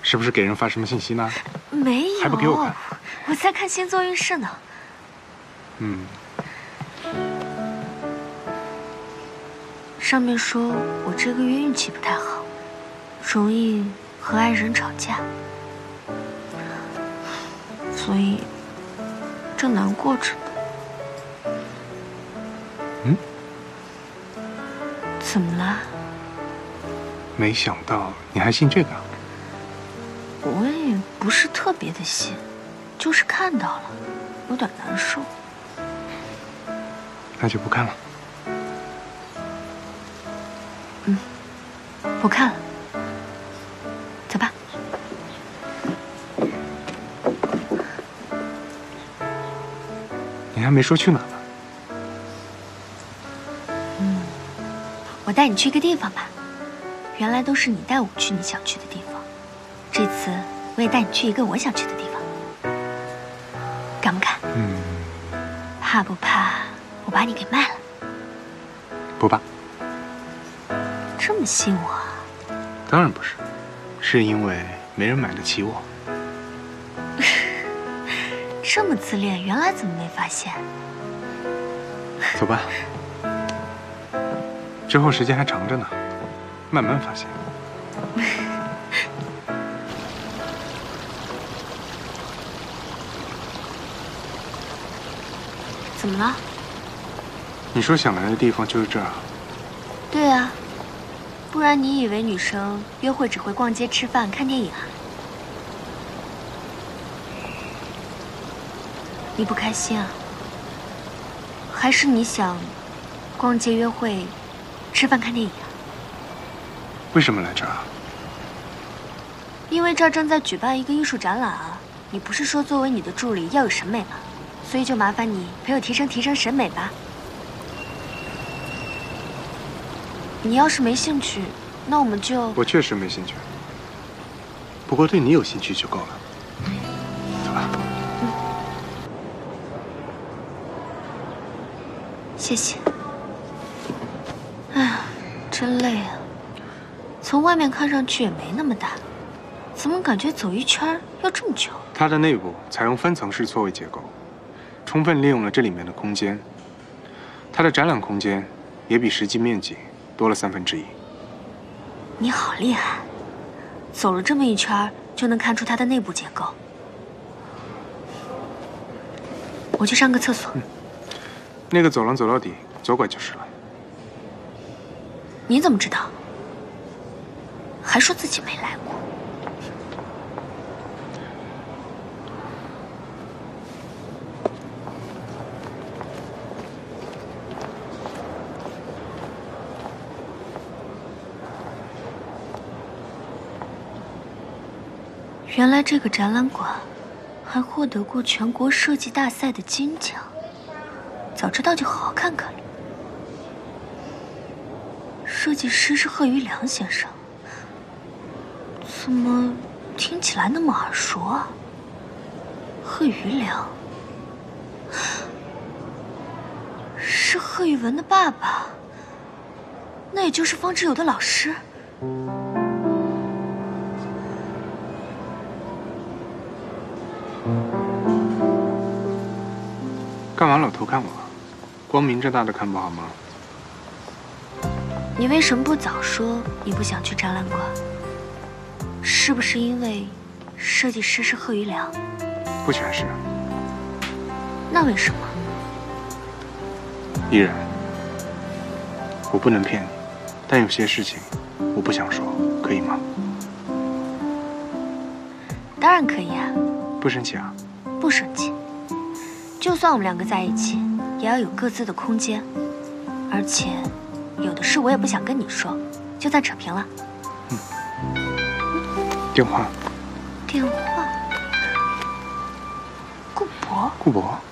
是不是给人发什么信息呢？ 没有， 还不给我看？ 我在看星座运势呢。上面说我这个月运气不太好，容易和爱人吵架，所以正难过着呢。怎么啦？ 没想到你还信这个？ 我也不是特别的信，就是看到了，有点难受。 那就不看了。 不看了，走吧。 你还没说去哪呢？ 我带你去个地方吧。原来都是你带我去你想去的地方，这次我也带你去一个我想去的地方。敢不敢？怕不怕我把你给卖了？ 不怕。 这么信我啊？ 当然不是，是因为没人买得起我。 这么自恋，原来怎么没发现？ 走吧，之后时间还长着呢，慢慢发现。 怎么了？ 你说想来的地方就是这儿啊？ 对啊，不然你以为女生约会只会逛街、吃饭、看电影啊？你不开心啊？还是你想逛街、约会、吃饭、看电影啊？ 为什么来这儿啊？ 因为这儿正在举办一个艺术展览啊！你不是说作为你的助理要有审美吗？所以就麻烦你陪我提升审美吧。你要是没兴趣，那我们就…… 我确实没兴趣，不过对你有兴趣就够了。走吧。 谢谢。哎呀，真累啊！从外面看上去也没那么大，怎么感觉走一圈要这么久？ 它的内部采用分层式错位结构，充分利用了这里面的空间。它的展览空间也比实际面积多了1/3。 你好厉害，走了这么一圈就能看出它的内部结构。我去上个厕所。 那个走廊走到底，左拐就是了。 你怎么知道？还说自己没来过。原来这个展览馆还获得过全国设计大赛的金奖，早知道就好好看看了。设计师是贺余良先生，怎么听起来那么耳熟啊？贺余良是贺玉文的爸爸，那也就是方志友的老师。 干嘛老偷看我？光明正大的看不好吗？ 你为什么不早说你不想去展览馆？是不是因为设计师是贺余良？ 不全是。 那为什么？ 依然，我不能骗你，但有些事情我不想说，可以吗？ 当然可以啊。 不生气啊？ 不生气。就算我们两个在一起，也要有各自的空间，而且有的事我也不想跟你说，就算扯平了。 电话。 电话。顾博。 顾博。